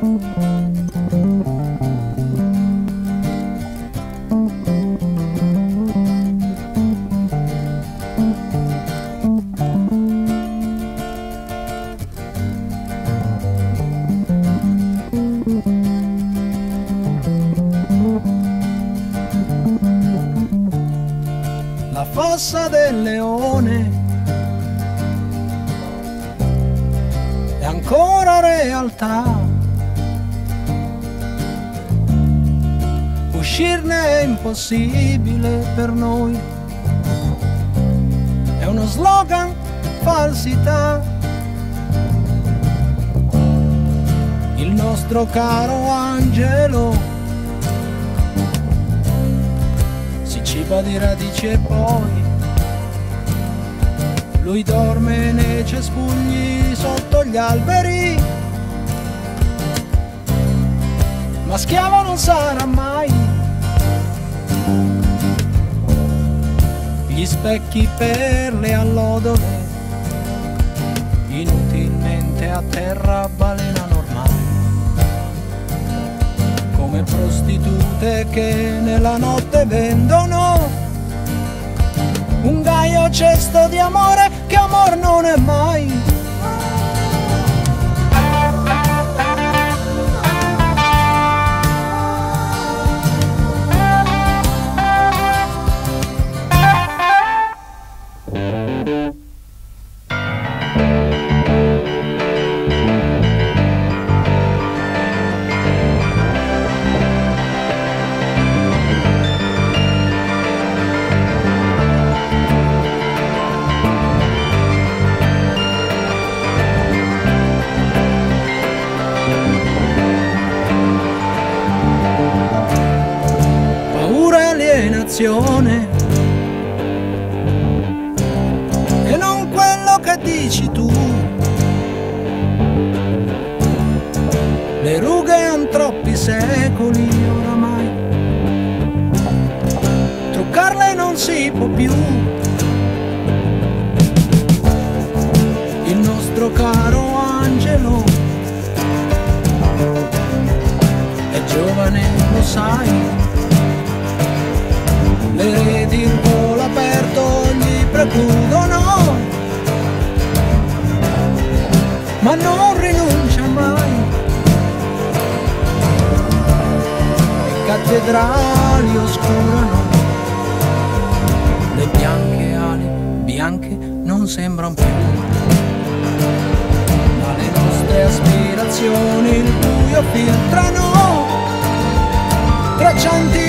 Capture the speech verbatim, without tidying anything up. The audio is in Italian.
La fossa del leone è ancora realtà, uscirne è impossibile per noi, è uno slogan, falsità. Il nostro caro angelo si ciba di radici e poi lui dorme nei cespugli sotto gli alberi, ma schiavo non sarà mai. Gli specchi per le allodole inutilmente a terra balenano ormai, come prostitute che nella notte vendono un gaio cesto di amore che amor non è mai. E non quello che dici tu, le rughe han troppi secoli oramai, truccarle non si può più. Il nostro caro angelo è giovane, lo sai, le reti in volo aperto gli precludono, ma non rinuncia mai. Le cattedrali oscurano, le bianche ali bianche non sembrano più, ma le nostre aspirazioni il buio filtrano, traccianti